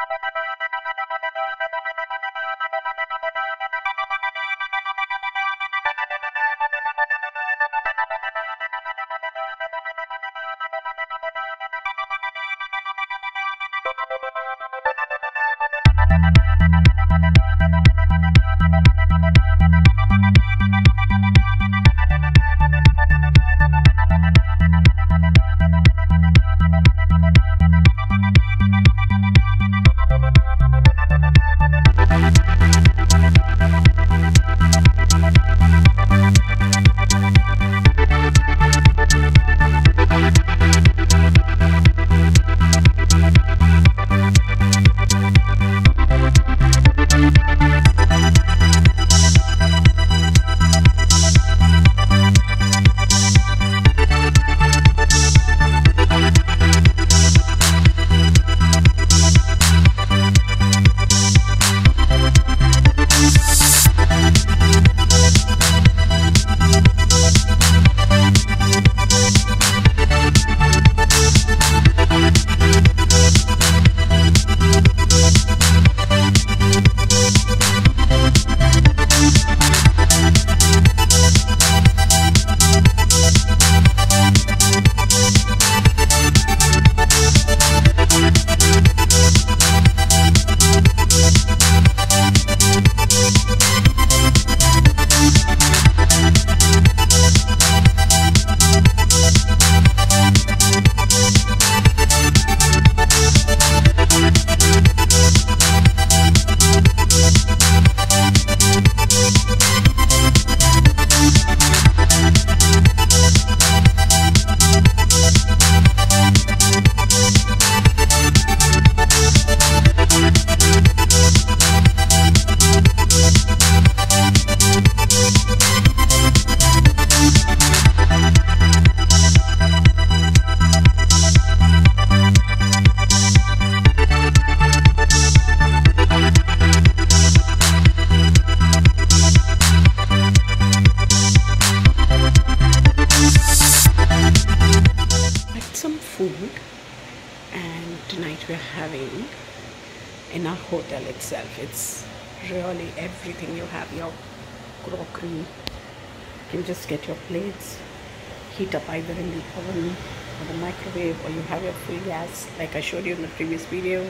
food, and tonight we're having in our hotel itself. It's really everything. You have your crockery, you can just get your plates, heat up either in the oven or the microwave, or you have your full gas like I showed you in the previous video.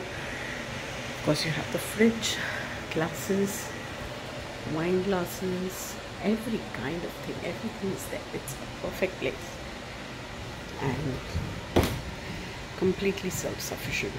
Of course you have the fridge, glasses, wine glasses, every kind of thing, everything is there. It's a perfect place and completely self-sufficient.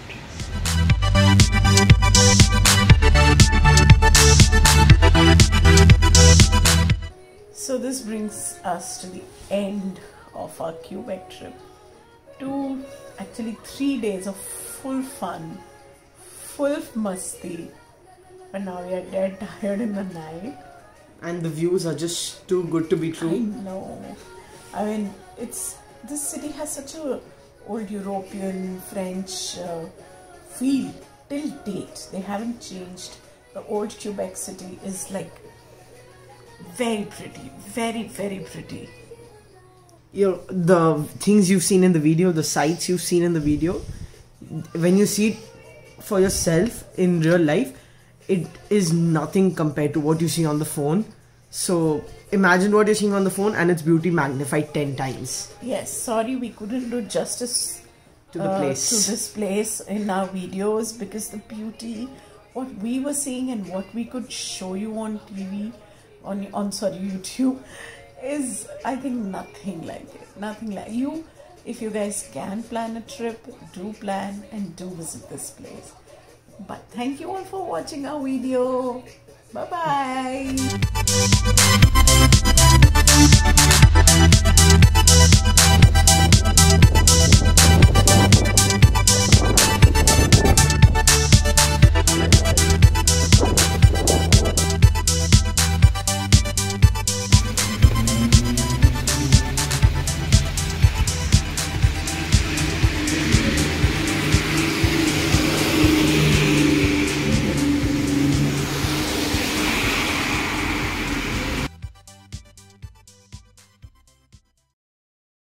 So this brings us to the end of our Quebec trip. Actually 3 days of full fun, full masti, but now we are dead tired in the night. And the views are just too good to be true. I know. I mean, this city has such a old European, French feel till date. They haven't changed. The old Quebec city is like very pretty, very, very pretty. The things you've seen in the video, the sights you've seen in the video, when you see it for yourself in real life, it is nothing compared to what you see on the phone. So imagine what you're seeing on the phone and its beauty magnified 10 times. Yes, sorry we couldn't do justice to the place, to this place in our videos, because the beauty, what we were seeing and what we could show you on TV, on YouTube, is I think nothing like it. Nothing like you. If you guys can plan a trip, do plan and do visit this place. But thank you all for watching our video. Bye bye.